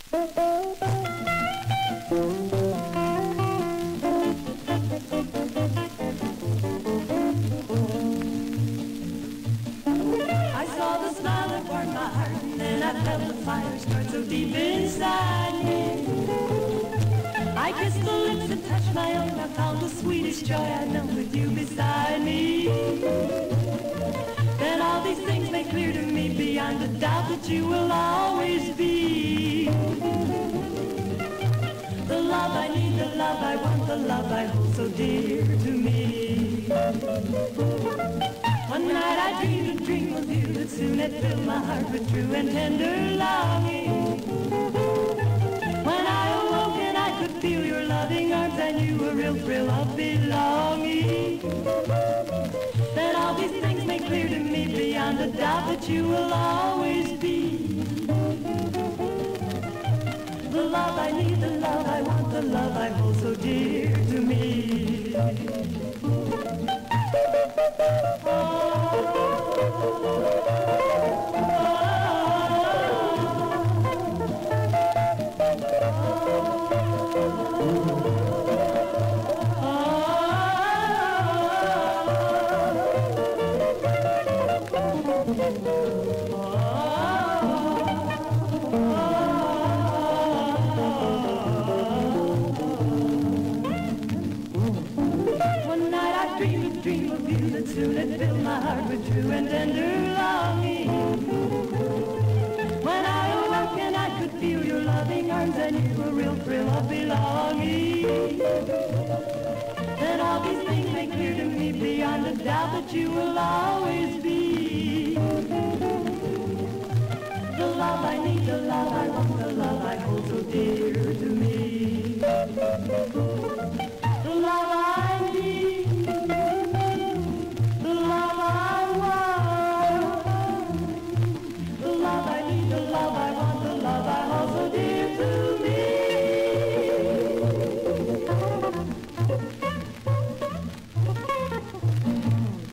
I saw the smile that warmed my heart, and then I felt the fire start so deep inside me. I kissed the lips that touched my own. I found the sweetest joy I know with you beside me. Then all these things made clear to me beyond a doubt that you will always be the love I need, the love I want, the love I hold so dear to me. One night I dreamed a dream of you that soon had filled my heart with true and tender longing. When I awoke and I could feel your loving arms, I knew a real thrill of belonging. Then all these things made clear to me beyond a doubt that you will always be the love I need, the love I want, the love I hold so dear to me. Soon it filled my heart with true and tender longing. When I awoke and I could feel your loving arms, I knew a real thrill of belonging. Then all these things made clear to me beyond a doubt that you will always be the love I need, the love I want, the love I hold so dear to me.